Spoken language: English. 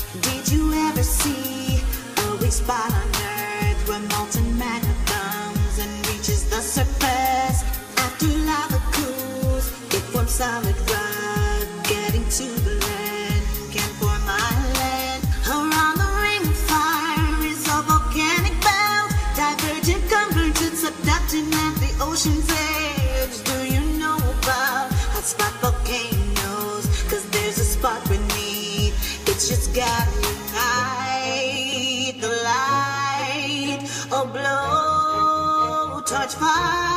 Did you ever see a weak spot on Earth where molten magma comes and reaches the surface? After lava cools, it forms solid rock, getting to the land, can form island. Around the ring of fire is a volcanic belt, divergent, convergent, subducting at the ocean's edge. Do you know about hotspot volcanoes? 'Cause there's a spot beneath, it's just gotta ignite the light. Oh, blow, touch fire.